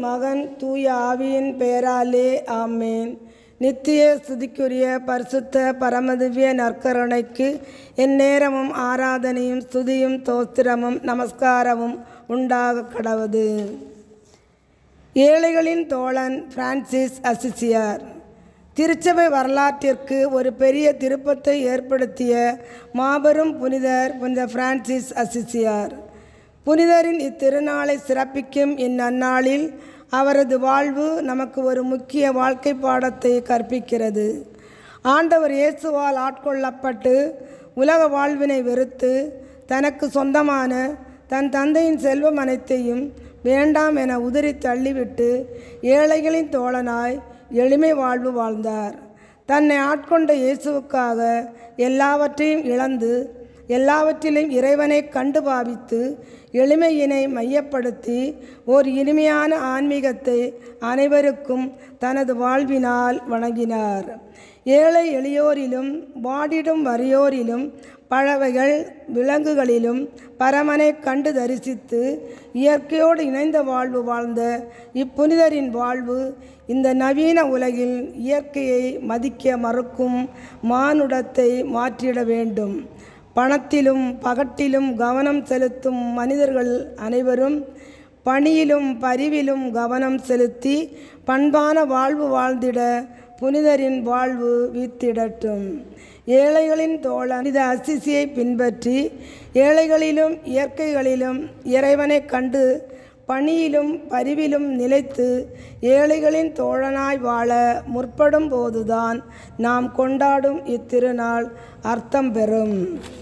மகன் தூய ஆவியின் பெயராலே ஆமேன். நித்திய ஸ்துதிக்குரிய பரிசுத்த பரமதிவ்ய நற்கருணைக்கு எந்நேரமும் ஆராதனையும் ஸ்துதியும் தோஸ்திரமும் நமஸ்காரமும் உண்டாக கடவுது. ஏழைகளின் தோழன் பிரான்சிஸ் அசிசியார். திருச்சபை வரலாற்றிற்கு ஒரு பெரிய திருப்பத்தை ஏற்படுத்திய மாபெரும் புனிதர் புனித பிரான்சிஸ் அசிசியார். புனிதரின் இத்திருநாளை சிறப்பிக்கும் இந்நன்னாளில் அவரது வாழ்வு நமக்கு ஒரு முக்கிய வாழ்க்கை பாடத்தை கற்பிக்கிறது. ஆண்டவர் இயேசுவால் ஆட்கொள்ளப்பட்டு உலக வாழ்வினை வெறுத்து தனக்கு சொந்தமான தன் தந்தையின் செல்வம் அனைத்தையும் வேண்டாம் என உதறி தள்ளிவிட்டு ஏழைகளின் தோழனாய் எளிமை வாழ்வு வாழ்ந்தார். தன்னை ஆட்கொண்ட இயேசுவுக்காக எல்லாவற்றையும் இழந்து எல்லாவற்றிலும் இறைவனை கண்டு பாவித்து எளிமையினை மையப்படுத்தி ஓர் இனிமையான ஆன்மீகத்தை அனைவருக்கும் தனது வாழ்வினால் வழங்கினார். ஏழை எளியோரிலும் வாடிடும் வறியோரிலும் பறவைகள் விலங்குகளிலும் பரமனை கண்டு தரிசித்து இயற்கையோடு இணைந்த வாழ்வு வாழ்ந்த இப்புனிதரின் வாழ்வு இந்த நவீன உலகில் இயற்கையை மதிக்க மறுக்கும் மானுடத்தை மாற்றிட வேண்டும். பணத்திலும் பகட்டிலும் கவனம் செலுத்தும் மனிதர்கள் அனைவரும் பணியிலும் பரிவிலும் கவனம் செலுத்தி பண்பான வாழ்வு வாழ்ந்திட புனிதரின் வாழ்வு வீத்திடட்டும். ஏழைகளின் தோழன் புனித அசிசியை பின்பற்றி ஏழைகளிலும் இயற்கைகளிலும் இறைவனை கண்டு பணியிலும் பரிவிலும் நிலைத்து ஏழைகளின் தோழனாய் வாழ முற்படும் போதுதான் நாம் கொண்டாடும் இத்திருநாள் அர்த்தம் பெறும்.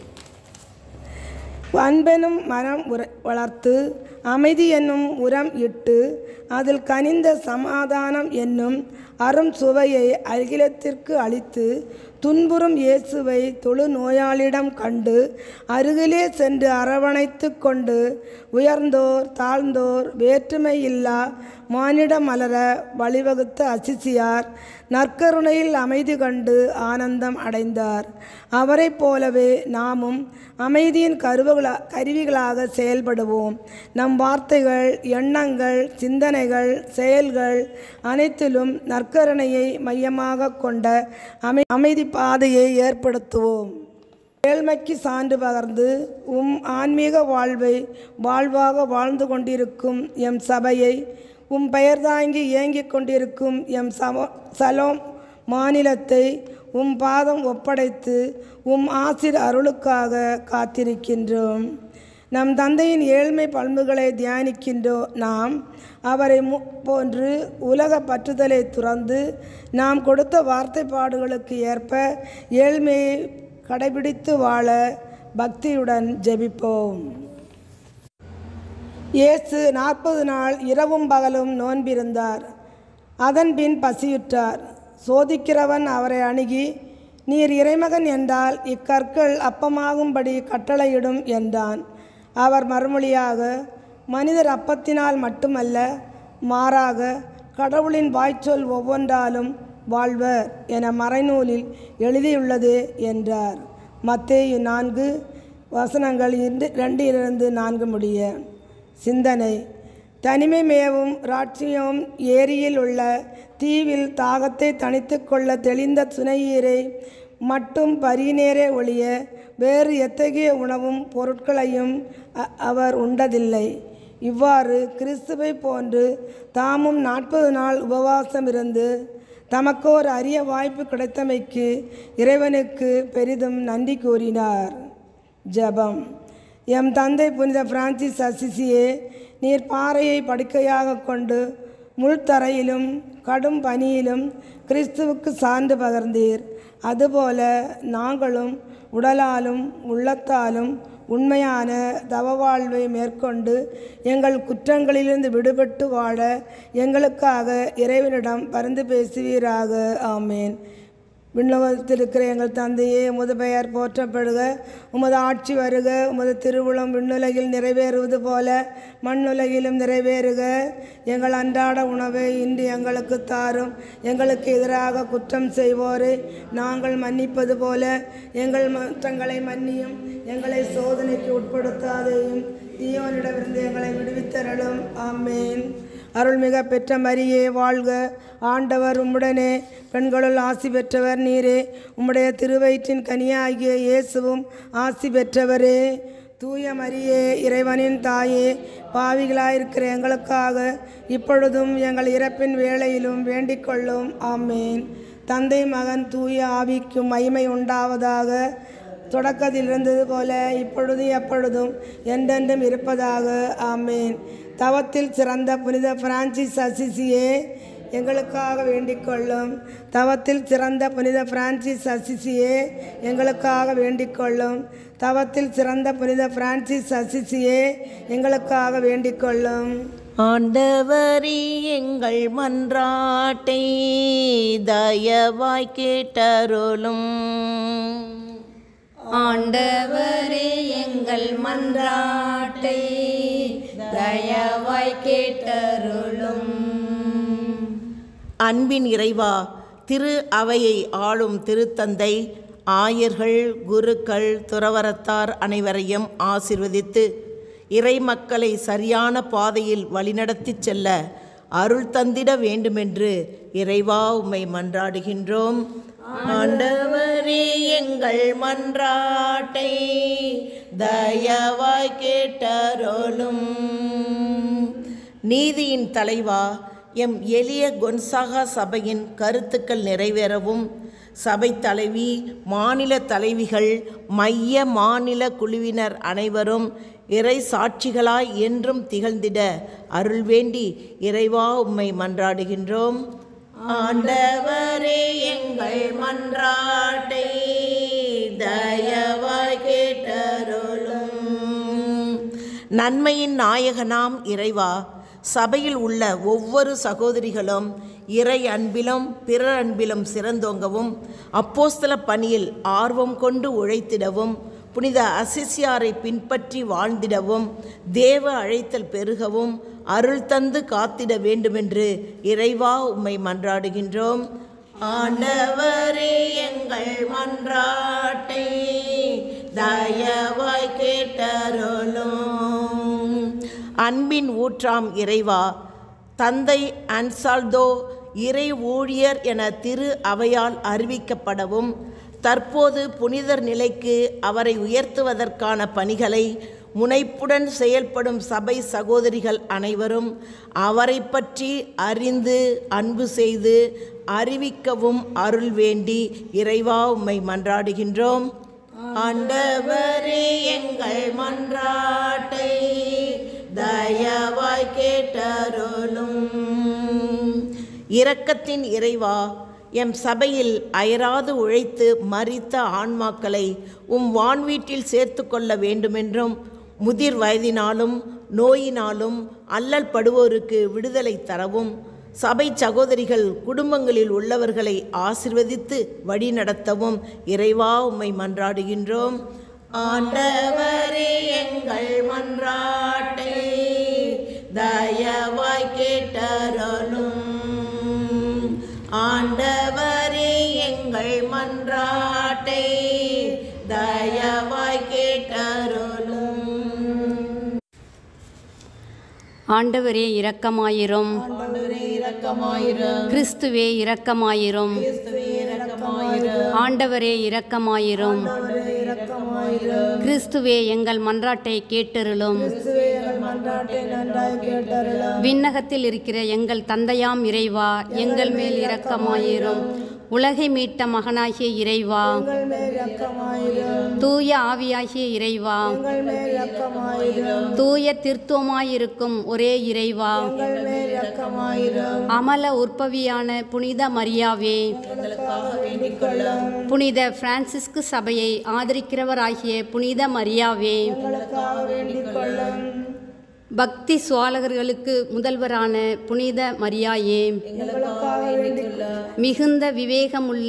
அன்பெனும் மரம் வளர்த்து அமைதி என்னும் உரம் இட்டு அதில் கனிந்த சமாதானம் என்னும் அரும் சுவையை அகிலத்திற்கு அளித்து துன்புறும் இயேசுவை தொழு நோயாளிடம் கண்டு அருகிலே சென்று அரவணைத்து கொண்டு உயர்ந்தோர் தாழ்ந்தோர் வேற்றுமை இல்லா மானிட மலர வழிவகுத்த அசிசியார் நற்கருணையில் அமைதி கண்டு ஆனந்தம் அடைந்தார். அவரை போலவே நாமும் அமைதியின் கருவிகளாக செயல்படுவோம். நம் வார்த்தைகள், எண்ணங்கள், சிந்தனைகள், செயல்கள் அனைத்திலும் நற்கருணையை மையமாக கொண்ட அமைதி பாதையை ஏற்படுத்துவோம். ஏழ்மைக்கு சான்று பகர்ந்து ஆன்மீக வாழ்வை வாழ்வாக வாழ்ந்து கொண்டிருக்கும் எம் சபையை பெயர் தாங்கி இயங்கிக் கொண்டிருக்கும் எம் சலோம் மாநிலத்தை பாதம் ஒப்படைத்து ஆசிர் அருளுக்காக காத்திருக்கின்றோம். நம் தந்தையின் ஏழ்மை பண்புகளை தியானிக்கின்றோம். நாம் அவரை போன்று உலக பற்றுதலை துறந்து நாம் கொடுத்த வார்த்தைப்பாடுகளுக்கு ஏற்ப ஏழ்மையை கடைபிடித்து வாழ பக்தியுடன் ஜெபிப்போம். இயேசு 40 நாள் இரவும் பகலும் நோன்பிருந்தார். அதன்பின் பசியுற்றார். சோதிக்கிறவன் அவரை அணுகி, நீர் இறைமகன் என்றால் இக்கற்கள் அப்பமாகும்படி கட்டளையிடும் என்றான். அவர் மறுமொழியாக, மனிதர் அப்பத்தினால் மட்டுமல்ல, மாறாக கடவுளின் வாய்ச்சொல் ஒவ்வொன்றாலும் வாழ்வர் என மறைநூலில் எழுதியுள்ளதே என்றார். மத்தேயு 4 வசனங்கள் 2-4 முடிய. சிந்தனை: தனிமை மேவும் ராட்சியம் ஏரியில் உள்ள தீவில் தாகத்தை தணித்து கொள்ள தெளிந்த சுனையீரை மட்டும் பரிநேரே ஒழிய வேறு எத்தகைய உணவும் பொருட்களையும் அவர் உண்டதில்லை. இவ்வாறு கிறிஸ்துவை போன்று தாமும் 40 நாள் உபவாசம் இருந்து தமக்கு ஒரு அரிய வாய்ப்பு கிடைத்தமைக்கு இறைவனுக்கு பெரிதும் நன்றி கூறினார். ஜெபம். எம் தந்தை புனித பிரான்சிஸ் அசிசியே, நீர் பாறையை படுக்கையாக கொண்டு முள்தரையிலும் கடும் பனியிலும் கிறிஸ்துவுக்கு சான்று பகர்ந்தீர். அதுபோல நாங்களும் உடலாலும் உள்ளத்தாலும் உண்மையான தவ வாழ்வை மேற்கொண்டு எங்கள் குற்றங்களிலிருந்து விடுபட்டு வாழ எங்களுக்காக இறைவனிடம் பரிந்து பேசுவீராக. ஆமேன். விண்ணகத்தில் இருக்கிற எங்கள் தந்தையே, உமது பெயர் போற்றப்படுக, உமது ஆட்சி வருக, உமது திருவுளம் விண்ணுலகில் நிறைவேறுவது போல மண்ணுலகிலும் நிறைவேறுக. எங்கள் அன்றாட உணவை இன்று எங்களுக்கு தாரும். எங்களுக்கு எதிராக குற்றம் செய்வோரை நாங்கள் மன்னிப்பது போல எங்கள் குற்றங்களை மன்னியும். எங்களை சோதனைக்கு உட்படுத்தாதையும் தீயோனிடமிருந்து எங்களை விடுவித்தரலும். ஆமேன். அருள்மிக பெற்ற மரியே வாழ்க, ஆண்டவர் உம்முடனே, பெண்களுள் ஆசி பெற்றவர் நீரே. உம்முடைய திருவயிற்றின் கனியாகிய இயேசுவும் ஆசி பெற்றவரே. தூய மரியே, இறைவனின் தாயே, பாவிகளாயிருக்கிற எங்களுக்காக இப்பொழுதும் எங்கள் இறப்பின் வேளையிலும் வேண்டிக் கொள்ளும். ஆமேன். தந்தை மகன் தூய ஆவிக்கும் மகிமை உண்டாவதாக. தொடக்கத்தில் இருந்தது போல இப்பொழுது எப்பொழுதும் என்றென்றும் இருப்பதாக. ஆமேன். தவத்தில் சிறந்த புனித பிரான்சிஸ் அசிசியே, எங்களுக்காக வேண்டிக் கொள்ளும். தவத்தில் சிறந்த புனித பிரான்சிஸ் அசிசியே, எங்களுக்காக வேண்டிக் கொள்ளும். தவத்தில் சிறந்த புனித பிரான்சிஸ் அசிசியே, எங்களுக்காக வேண்டிக் கொள்ளும். ஆண்டவரே, எங்கள் மன்றாட்டை தயவாய் கேட்டருளும். ஆண்டவரே, எங்கள் மன்றாட்டை தயவாய் கேட்டருளும். அன்பின் இறைவா, திரு அவையை ஆளும் திருத்தந்தை, ஆயர்கள், குருக்கள், துறவரத்தார் அனைவரையும் ஆசிர்வதித்து இறை மக்களை சரியான பாதையில் வழிநடத்தி செல்ல அருள் தந்திட வேண்டுமென்று இறைவா உம்மை மன்றாடுகின்றோம். ஆண்டவரே, எங்கள் மன்றாட்டை தயவாய் கேட்டருளும். நீதியின் தலைவா, எம் எளிய கொன்சாகா சபையின் கருத்துக்கள் நிறைவேறவும், சபை தலைவி, மாநில தலைவிகள், மைய மாநில குழுவினர் அனைவரும் இறை சாட்சிகளாய் என்றும் திகழ்ந்திட அருள் வேண்டி இறைவா உம்மை மன்றாடுகின்றோம். ஆண்டவரே, எங்கள் மன்றாட்டை தயவாய் கேட்டருளும். நன்மையின் நாயகனாம் இறைவா, சபையில் உள்ள ஒவ்வொரு சகோதரிகளும் இறை அன்பிலும் பிறர் அன்பிலும் சிறந்தோங்கவும், அப்போஸ்தல பணியில் ஆர்வம் கொண்டு உழைத்திடவும், புனித அசிசியாரை பின்பற்றி வாழ்ந்திடவும், தேவ அழைத்தல் பெருகவும் அருள் தந்து காத்திட வேண்டுமென்று இறைவா உம்மை மன்றாடுகின்றோம். ஆண்டவரே, எங்கள் மன்றாட்டை தயவாய் கேட்டருளும். அன்பின் ஊற்றாம் இறைவா, தந்தை அன்சால்தோ இறை ஊழியர் என திரு அவையால் அறிவிக்கப்படவும், தற்போது புனிதர் நிலைக்கு அவரை உயர்த்துவதற்கான பணிகளை முனைப்புடன் செயல்படும் சபை சகோதரிகள் அனைவரும் அவரை பற்றி அறிந்து அன்பு செய்து அறிவிக்கவும் அருள் வேண்டி இறைவா உம்மை மன்றாடுகின்றோம். ஆண்டவரே, எங்கள் மன்றாட்டை தயவாய் கேட்டருளும். இரக்கத்தின் இறைவா, எம் சபையில் அயராது உழைத்து மரித்த ஆன்மாக்களை உம் வான்வீட்டில் சேர்த்து கொள்ள வேண்டுமென்றும், முதிர் வயதினாலும் நோயினாலும் அல்லல் படுவோருக்கு விடுதலை தரவும், சபை சகோதரிகள் குடும்பங்களில் உள்ளவர்களை ஆசிர்வதித்து வழிநடத்தவும் இறைவா உம்மை மன்றாடுகின்றோம். ஆண்டவரே, எங்கள் மன்றாட்டை தயவாய் கேட்டருளும். ஆண்டவரே, எங்கள் மன்றாட்டை தயவாய் கேட்டருளும். ஆண்டவரே, இரக்கமாயிரும். கிறிஸ்துவே, இரக்கமாயிரும். ஆண்டவரே, இரக்கமாயிரும். கிறிஸ்துவே, எங்கள் மன்றாட்டை கேட்டருளும். விண்ணகத்தில் இருக்கிற எங்கள் தந்தையாம் இறைவா, எங்கள் மேல் இரக்கமாயிரும். உலகை மீட்ட மகனாகிய இறைவா, தூய ஆவியாகிய இறைவா, தூய திருத்துவமாயிருக்கும் ஒரே இறைவா, அமல உற்பவியான புனித மரியாவே, புனித பிரான்சிஸ்கு சபையை ஆதரிக்கிறவராகிய புனித மரியாவே, பக்தி சுவாலகர்களுக்கு முதல்வரான புனித மரியாயே, மிகுந்த விவேகமுள்ள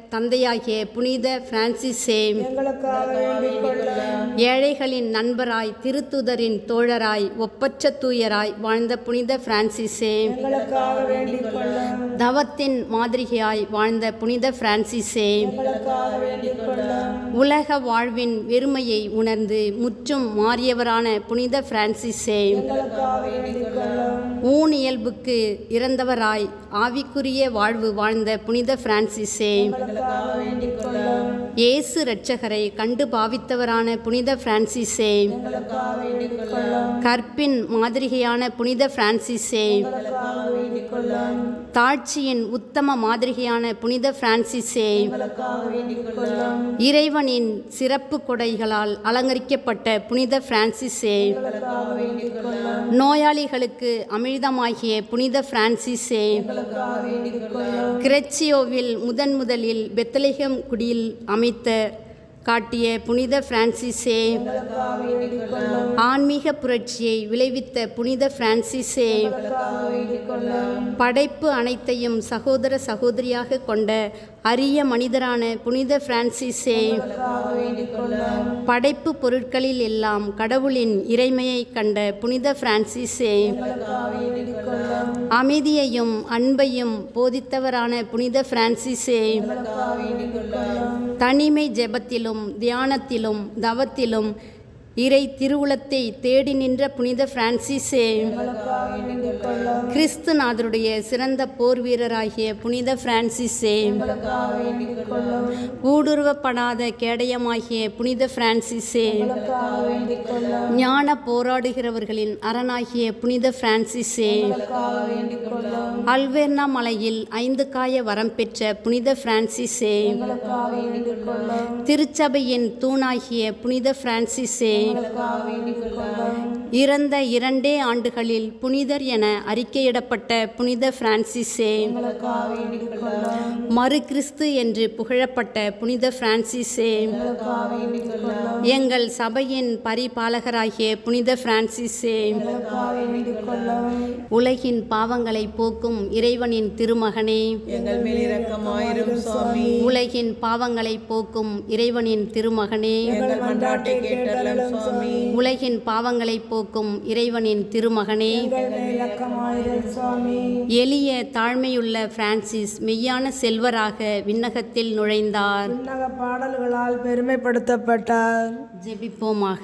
தந்தையாகிய புனித பிரான்சிஸே, எங்களுக்காக வேண்டிக் கொள்ளும். ஏழைகளின் நண்பராய், திருத்துதரின் தோழராய், ஒப்பற்ற தூயராய் வாழ்ந்த புனித பிரான்சிஸே, எங்களுக்காக வேண்டிக் கொள்ளும். தவத்தின் மாதிரியாய் வாழ்ந்த புனித பிரான்சிஸே, எங்களுக்காக வேண்டிக் கொள்ளும். உலக வாழ்வின் வெறுமையை உணர்ந்து முற்றும் மாறியவரான புனித பிரான்சிஸே, எங்களுக்காக வேண்டிக் கொள்ளும். ஊன் இயல்புக்கு இறந்தவராய் ஆவிக்குரிய வாழ்வு வாழ்ந்த புனித பிரான்சிஸே, எங்களுக்காக வேண்டிக் கொள்ளும். இயேசு இரட்சகரை கண்டு பாவித்தவரான புனித பிரான்சிஸே, எங்களுக்காக வேண்டிக் கொள்ளும். கற்பின் மாதிரிகையான புனித பிரான்சிஸே, எங்களுக்காக வேண்டிக் கொள்ளும். தாழ்ச்சியின் உத்தம மாதிரிகையான புனித பிரான்சிஸே, எங்களுக்காக வேண்டிக் கொள்ளும். இறைவனின் சிறப்பு கொடைகளால் அலங்கரிக்கப்பட்ட புனித பிரான்சிஸே, எங்களுக்காக வேண்டிக் கொள்ளும். நோயாளிகளுக்கு அமிழ்தமாகிய புனித பிரான்சிஸே, எங்களுக்காக வேண்டிக் கொள்ளும். கிரெச்சியோவில் முதலில் பெத்லகேம் குடியில் அமைத்த காட்டிய புனித பிரான்சிஸே, எங்களுக்காக வேண்டிக் கொள்ளும். ஆன்மீக புரட்சியை விளைவித்த புனித பிரான்சிஸே, எங்களுக்காக வேண்டிக் கொள்ளும். படைப்பு அனைத்தையும் சகோதர சகோதரியாக கொண்ட அரிய மனிதரான புனித பிரான்சிஸே, எங்களுக்காக வேண்டிக் கொள்ளும். படைப்பு பொருட்களில் எல்லாம் கடவுளின் இறைமையை கண்ட புனித பிரான்சிஸே, எங்களுக்காக வேண்டிக் கொள்ளும். அமைதியையும் அன்பையும் போதித்தவரான புனித பிரான்சிஸே, எங்களுக்காக வேண்டிக் கொள்ளும். தனிமை ஜெபத்திலும் தியானத்திலும் தவத்திலும் இறை திருவுளத்தை தேடி நின்ற புனித பிரான்சிஸே, எங்களுக்காக வேண்டிக் கொள்ளும். கிறிஸ்துநாதருடைய சிறந்த போர் வீரராகிய புனித பிரான்சிஸே, எங்களுக்காக வேண்டிக் கொள்ளும். ஊடுருவப்படாத கேடயமாகிய புனித பிரான்சிஸே, எங்களுக்காக வேண்டிக் கொள்ளும். ஞான போராடுகிறவர்களின் அரணாகிய புனித பிரான்சிஸே, எங்களுக்காக வேண்டிக் கொள்ளும். அல்வெர்னா மலையில் 5 காய வரம் பெற்ற புனித பிரான்சிஸே, எங்களுக்காக வேண்டிக் கொள்ளும். திருச்சபையின் தூணாகிய புனித பிரான்சிஸே, எங்களுக்காக வேண்டிக் கொள்ளும். இறந்த 2 ஆண்டுகளில் புனிதர் என அறிக்கையிடப்பட்ட புனித பிரான்சிஸே, எங்களுக்காக வேண்டிக் கொள்ளும். மறு கிறிஸ்து என்று புகழப்பட்ட புனித பிரான்சிஸே, எங்களுக்காக வேண்டிக் கொள்ளும். எங்கள் சபையின் பரிபாலகராகிய புனித பிரான்சிஸே, எங்களுக்காக வேண்டிக் கொள்ளும். உலகின் பாவங்களை போக்கும் இறைவனின் திருமகனே, எங்கள் மேல் இரக்கமாயிரும் சுவாமி. உலகின் பாவங்களை போக்கும் இறைவனின் திருமகனே, எங்கள் மன்றாட்டை கேட்டருளும் சுவாமி. உலகின் பாவங்களை போக்கும் இறைவனின் திருமகனே, எங்கள் மேல் இரக்கமாயிரும் சுவாமி. எளிய தாழ்மையுள்ள பிரான்சிஸ் மெய்யான செல்வராக விண்ணகத்தில் நுழைந்தார். விண்ணக பாடல்களால் பெருமைப்படுத்தப்பட்டார். ஜெபிப்போமாக.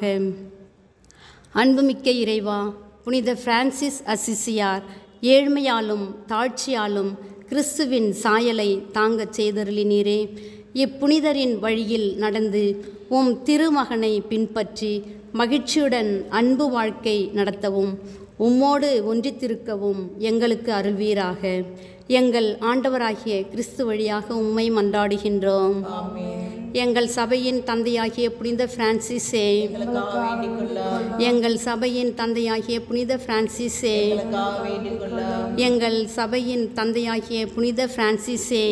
அன்புமிக்க இறைவா, புனித பிரான்சிஸ் அசிசியார் ஏழ்மையாலும் தாழ்ச்சியாலும் கிறிஸ்துவின் சாயலை தாங்கச் செய்தருளினீரே. இப்புனிதரின் வழியில் நடந்து உம் திருமகனை பின்பற்றி மகிழ்ச்சியுடன் அன்பு வாழ்க்கை நடத்தவும் உம்மோடு ஒன்றித்திருக்கவும் எங்களுக்கு அருள்வீராக. எங்கள் ஆண்டவராகிய கிறிஸ்து வழியாக உம்மை மன்றாடுகின்றோம். எங்கள் சபையின் தந்தையாகிய புனித பிரான்சிஸே, எங்கள் சபையின் தந்தையாகிய புனித பிரான்சிஸே, எங்கள் சபையின் தந்தையாகிய புனித பிரான்சிஸே,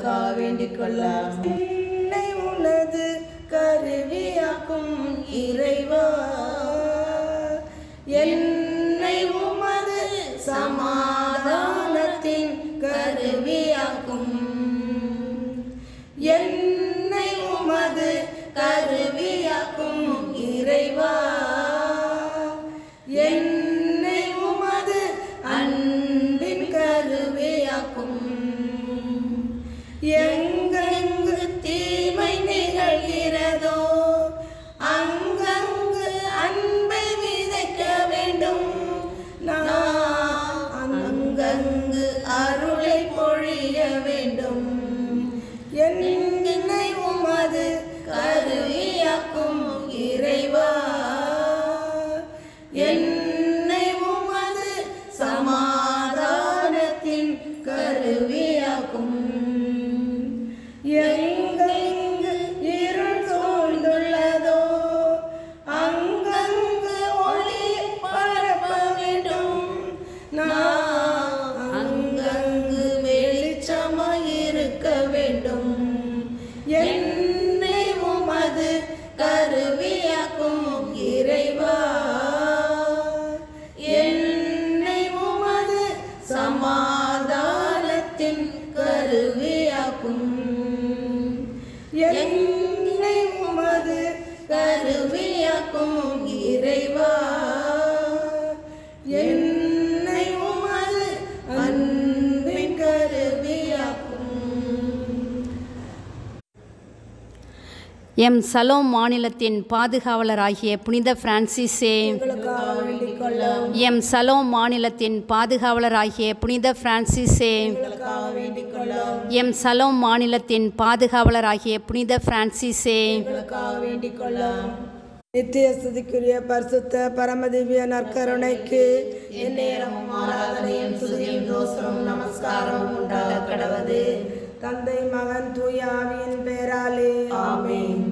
என்னை உனது கருவியாக்கும் இறைவா, என்னை உமது சமாதானத்தின் கருவியாக்கும், என்னை உமது கருவியாக்கும் இறைவா, என்னை உமது அன்பின் கருவியாக்கும். எங்கெங்கு தீமை நிகழ்கிறதோ அங்கங்கு அன்பை விதைக்க வேண்டும். நான் அங்கங்கு அருளை பொழிய வேண்டும். என்னை உமது கருவியாக்கும் இறைவா, என்னை உமது சமாதானத்தின் கருவியாக்கும். எங்கெங்கு இருள் சூழ்ந்துள்ளதோ அங்கங்கு ஒளி பரப்ப வேண்டும். நான் அங்கங்கு வெளிச்சமாயிருக்க வேண்டும். என்னை உமது கருவியாக்கும் என்னை உமது கருவியாக்கும் இறைவா, என்னை உமது அன்பின் கருவியாக்கும். எம் சலோம் மாநிலத்தின் பாதுகாவலராகிய புனித பிரான்சிஸே, எங்களுக்காக வேண்டிக் கொள்ளும். எம் சலோம் மாநிலத்தின் பாதுகாவலராகிய புனித பிரான்சிஸே, எங்களுக்காக வேண்டிக் கொள்ளும். எம் சலோம் மாநிலத்தின் பாதுகாவலராகிய புனித பிரான்சிஸே, எங்களுக்காக வேண்டிக் கொள்ளும். நித்திய ஸ்துதிக்குரிய பரிசுத்த பரமதிவ்ய நற்கருணைக்கு எந்நேரமும் ஆராதனையும் துதியும் தோத்திரமும் நமஸ்காரமும் உண்டாக கடவது. தந்தை மகன் தூய ஆவியின் பெயராலே ஆமென்.